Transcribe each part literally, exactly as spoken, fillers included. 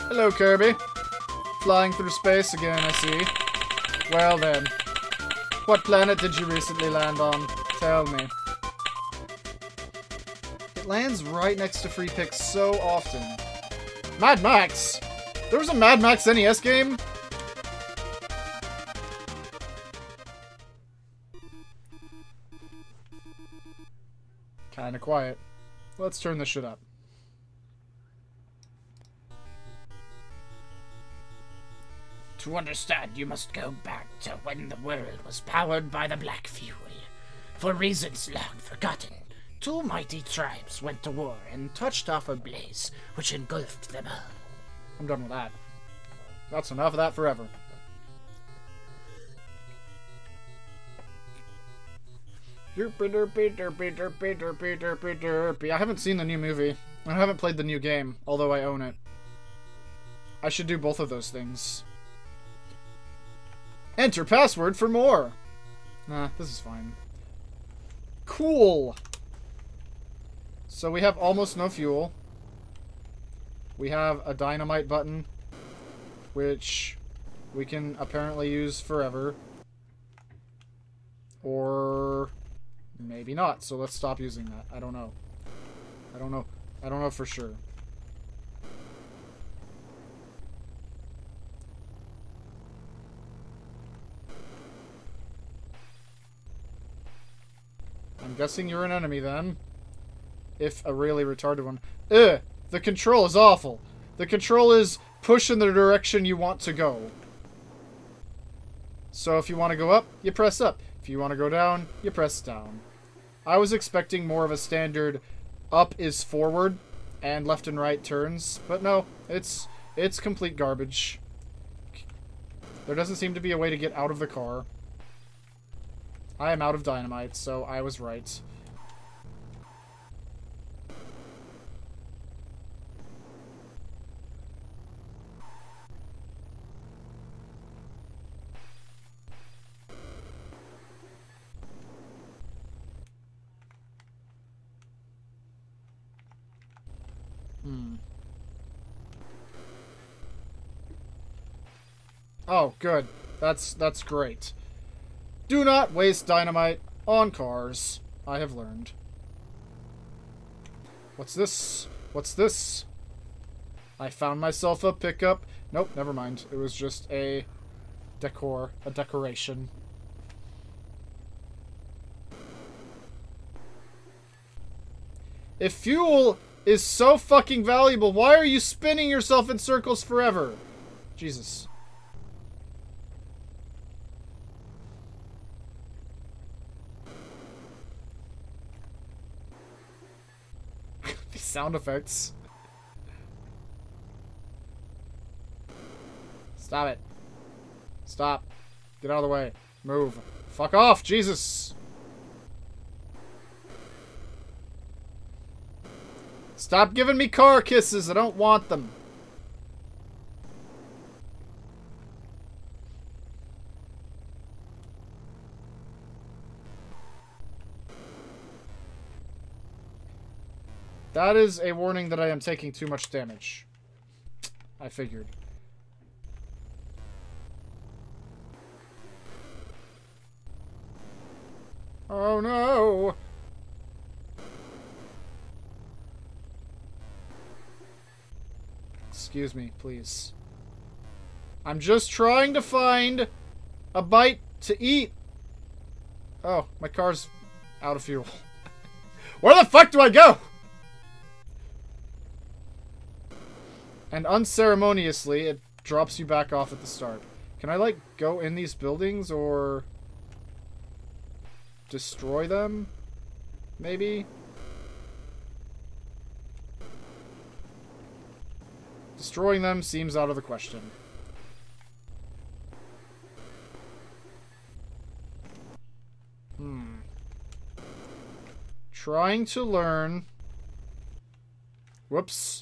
Hello, Kirby. Flying through space again, I see. Well then. What planet did you recently land on? Tell me. It lands right next to free picks so often. Mad Max! There was a Mad Max N E S game? Kinda quiet. Let's turn this shit up. To understand, you must go back to when the world was powered by the black fuel. For reasons long forgotten, two mighty tribes went to war and touched off a blaze which engulfed them all. I'm done with that. That's enough of that forever. I haven't seen the new movie. I haven't played the new game, although I own it. I should do both of those things. Enter password for more! Nah, this is fine. Cool! So we have almost no fuel. We have a dynamite button, which we can apparently use forever. Or maybe not, so let's stop using that. I don't know. I don't know. I don't know for sure. I'm guessing you're an enemy then. If a really retarded one. Ugh! The control is awful. The control is push in the direction you want to go. So if you want to go up, you press up. If you want to go down, you press down. I was expecting more of a standard up is forward and left and right turns, but no, it's it's complete garbage. There doesn't seem to be a way to get out of the car. I am out of dynamite, so I was right. Hmm. Oh, good. That's that's great. Do not waste dynamite on cars. I have learned. What's this? What's this? I found myself a pickup. Nope, never mind. It was just a decor, a decoration. If fuel is so fucking valuable, why are you spinning yourself in circles forever? Jesus. These sound effects. Stop it. Stop. Get out of the way. Move. Fuck off, Jesus. Stop giving me car kisses. I don't want them. That is a warning that I am taking too much damage. I figured. Oh no! Excuse me, please. I'm just trying to find a bite to eat. Oh, my car's out of fuel. Where the fuck do I go? And unceremoniously, it drops you back off at the start. Can I, like, go in these buildings or destroy them? Maybe? Destroying them seems out of the question. Hmm. Trying to learn... Whoops.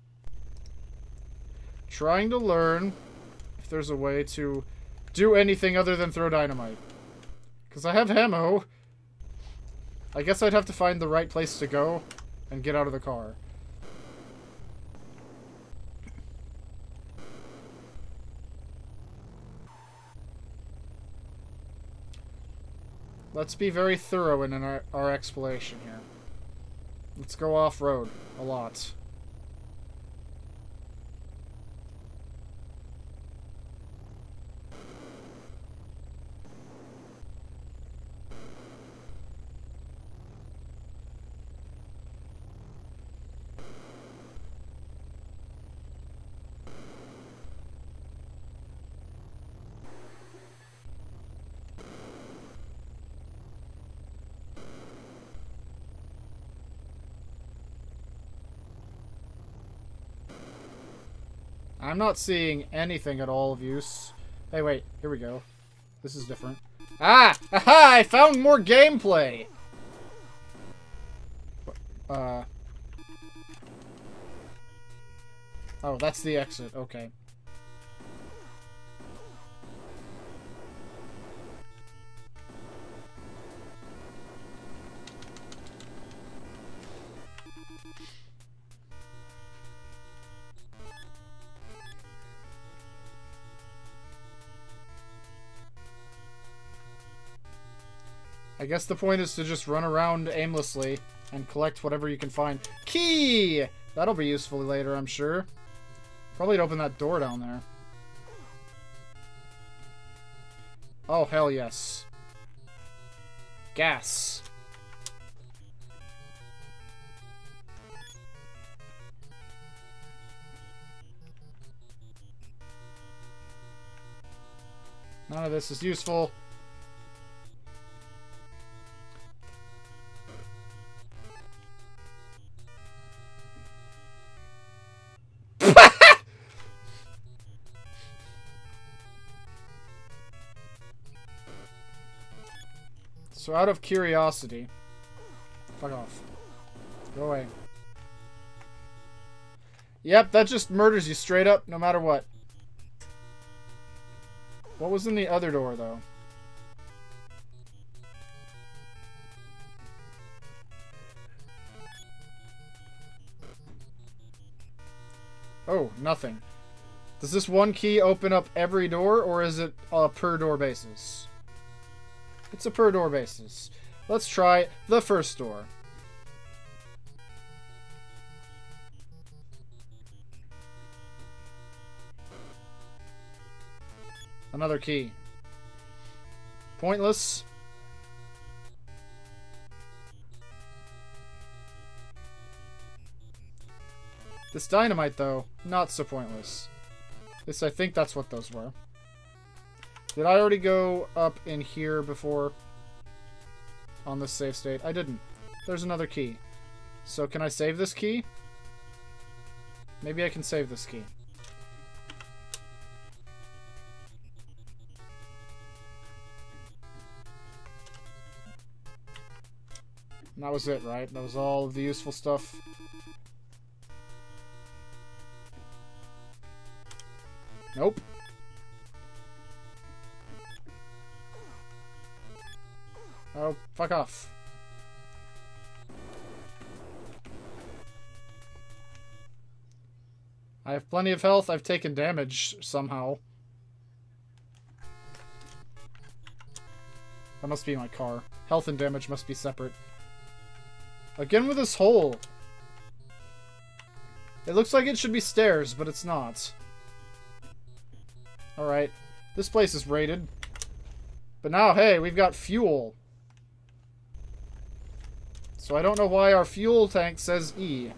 Trying to learn if there's a way to do anything other than throw dynamite. Because I have ammo. I guess I'd have to find the right place to go and get out of the car. Let's be very thorough in our, our exploration here. Let's go off-road a lot. I'm not seeing anything at all of use. Hey, wait. Here we go. This is different. Ah! Aha! I found more gameplay! Uh... Oh, that's the exit. Okay. I guess the point is to just run around aimlessly and collect whatever you can find. Key! That'll be useful later, I'm sure. Probably to open that door down there. Oh, hell yes. Gas. None of this is useful. So out of curiosity... Fuck off. Go away. Yep, that just murders you straight up, no matter what. What was in the other door, though? Oh, nothing. Does this one key open up every door, or is it a per door basis? It's a per door basis. Let's try the first door. Another key. Pointless. This dynamite, though, not so pointless. At least I think that's what those were. Did I already go up in here before? On this save state? I didn't. There's another key. So can I save this key? Maybe I can save this key. And that was it, right? That was all of the useful stuff. Nope. Oh, fuck off. I have plenty of health. I've taken damage somehow. That must be my car. Health and damage must be separate. Again with this hole. It looks like it should be stairs, but it's not. Alright. This place is raided. But now, hey, we've got fuel. So I don't know why our fuel tank says E.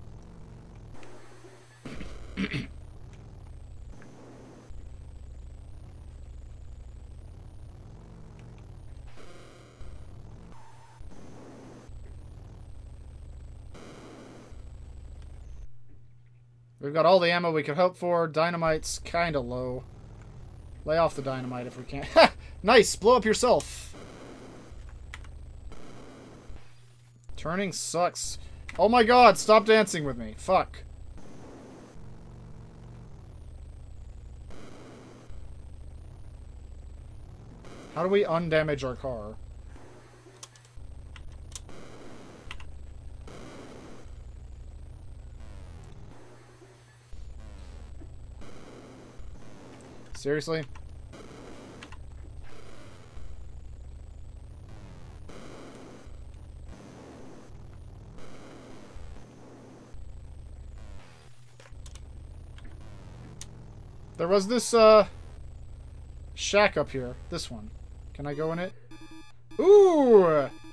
We've got all the ammo we could hope for. Dynamite's kinda low. Lay off the dynamite if we can. Ha! Nice! Blow up yourself! Turning sucks. Oh my god, stop dancing with me. Fuck. How do we undamage our car? Seriously? There was this, uh... shack up here. This one. Can I go in it? Ooh!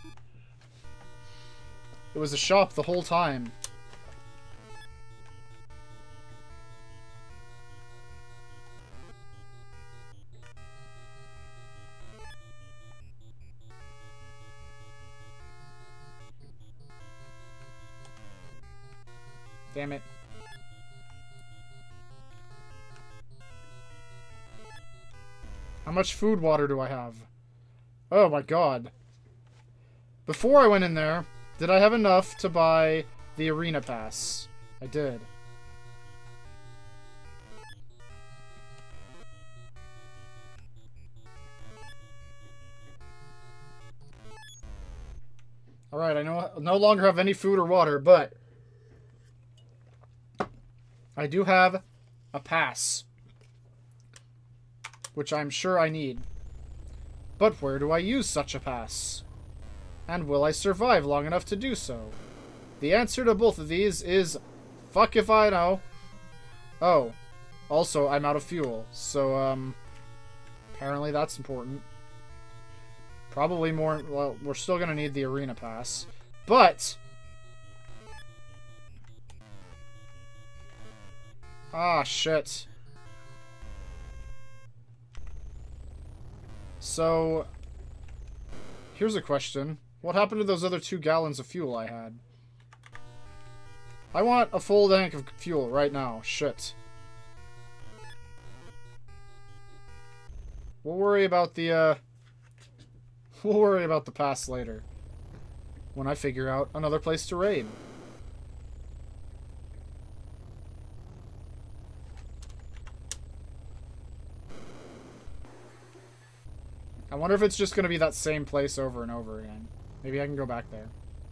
It was a shop the whole time. Damn it. How much food water do I have? Oh my god. Before I went in there, did I have enough to buy the arena pass? I did. Alright, I no, no longer have any food or water, but I do have a pass, which I'm sure I need. But where do I use such a pass? And will I survive long enough to do so? The answer to both of these is fuck if I know. Oh, also I'm out of fuel, so um apparently that's important. Probably more, well, we're still gonna need the arena pass, but ah, shit. So, here's a question. What happened to those other two gallons of fuel I had? I want a full tank of fuel right now. Shit. We'll worry about the, uh... We'll worry about the pass later. When I figure out another place to raid. I wonder if it's just going to be that same place over and over again. Maybe I can go back there.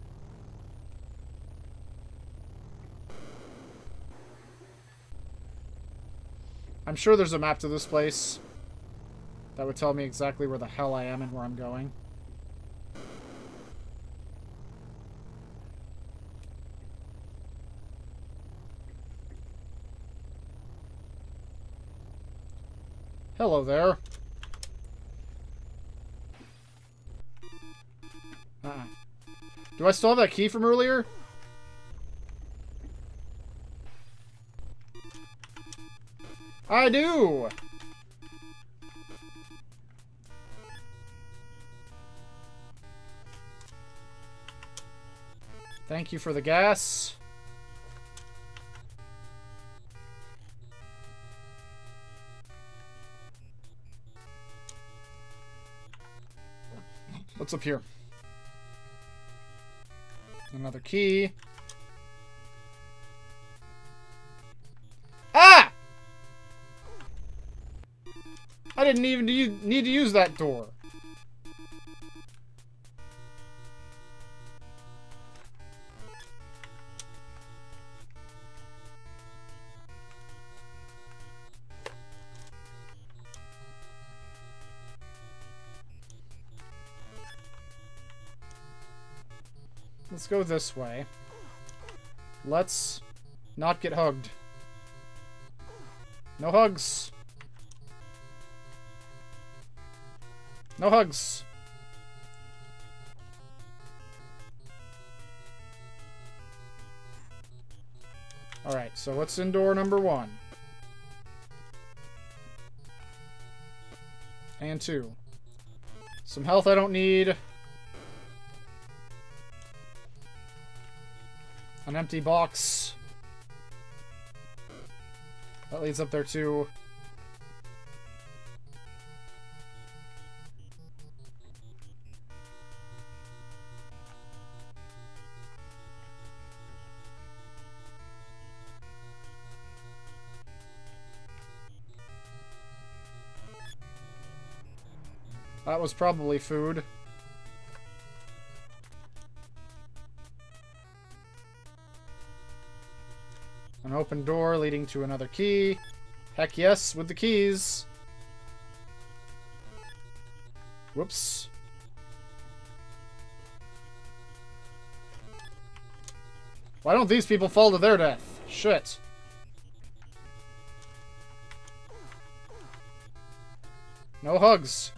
I'm sure there's a map to this place that would tell me exactly where the hell I am and where I'm going. Hello there. Uh-uh. Do I still have that key from earlier? I do! Thank you for the gas. What's up here? Another key. Ah! I didn't even need to use that door. Let's go this way. Let's not get hugged. No hugs. No hugs. Alright, so what's in door number one? And two. Some health I don't need. An empty box. That leads up there too. That was probably food. An open door leading to another key. Heck yes, with the keys. Whoops. Why don't these people fall to their death? Shit. No hugs.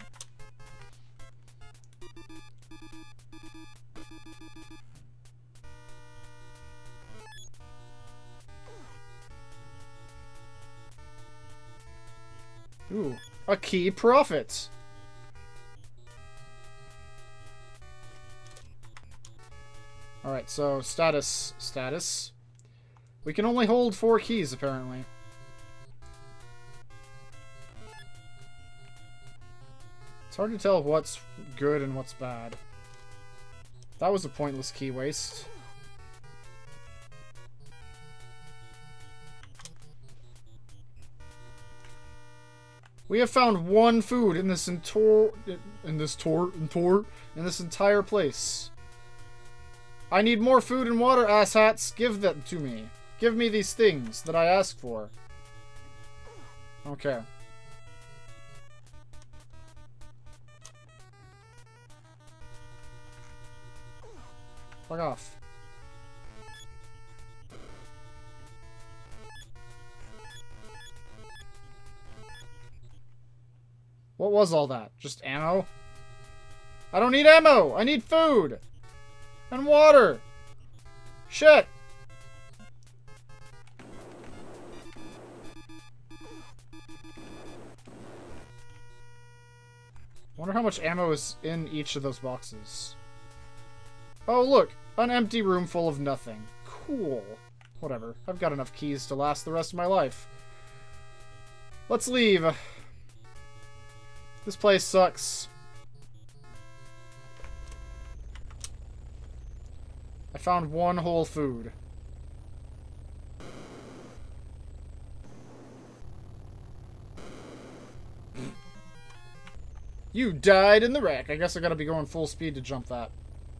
Ooh, a key profit. Alright, so status. Status. We can only hold four keys, apparently. It's hard to tell what's good and what's bad. That was a pointless key waste. We have found one food in this entor in this tor in tor in this entire place. I need more food and water, asshats. Give them to me. Give me these things that I asked for. Okay. Fuck off. What was all that? Just ammo? I don't need ammo! I need food! And water! Shit! Wonder how much ammo is in each of those boxes. Oh, look! An empty room full of nothing. Cool. Whatever. I've got enough keys to last the rest of my life. Let's leave. This place sucks. I found one whole food. You died in the wreck. I guess I gotta be going full speed to jump that.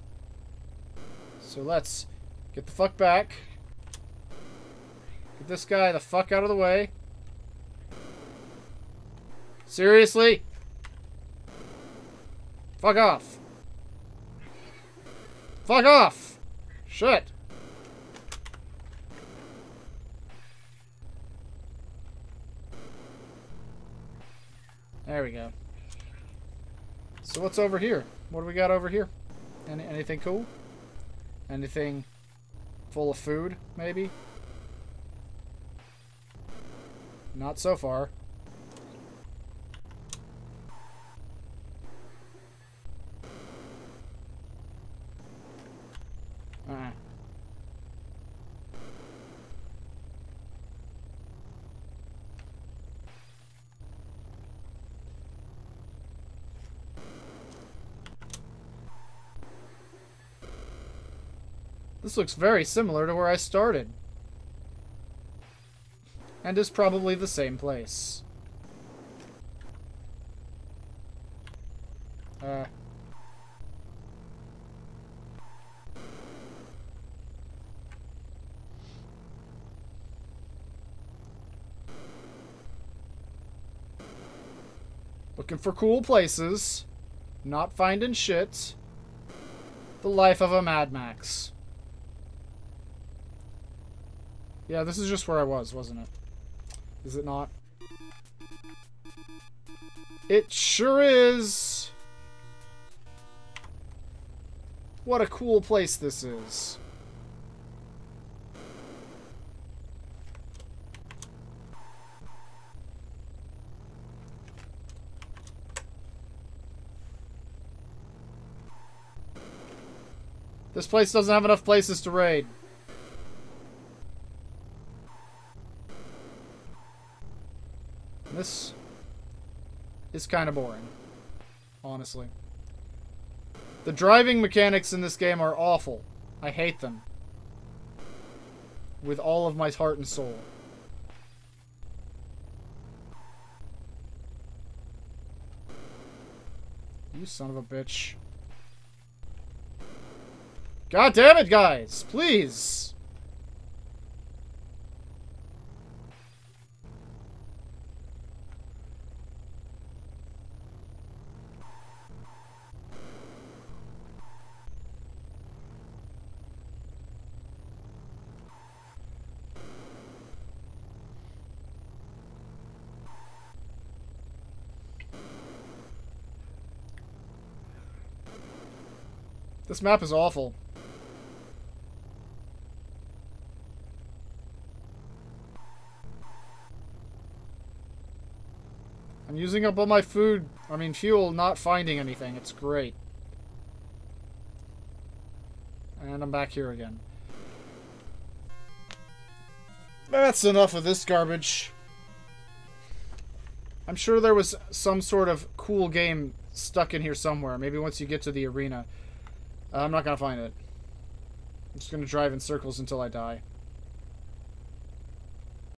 So let's get the fuck back. Get this guy the fuck out of the way. Seriously? Fuck off. Fuck off! Shit. There we go. So what's over here? What do we got over here? Any, anything cool? Anything full of food, maybe? Not so far. Uh-uh. This looks very similar to where I started. And is probably the same place. Uh... Looking for cool places. Not finding shit. The life of a Mad Max. Yeah, this is just where I was, wasn't it? Is it not? It sure is! What a cool place this is. This place doesn't have enough places to raid. This is kind of boring, honestly. The driving mechanics in this game are awful. I hate them. With all of my heart and soul. You son of a bitch. God damn it, guys! Please! This map is awful. I'm using up all my food, I mean fuel, not finding anything. It's great. And I'm back here again. That's enough of this garbage. I'm sure there was some sort of cool game stuck in here somewhere. Maybe once you get to the arena. Uh, I'm not gonna find it. I'm just gonna drive in circles until I die.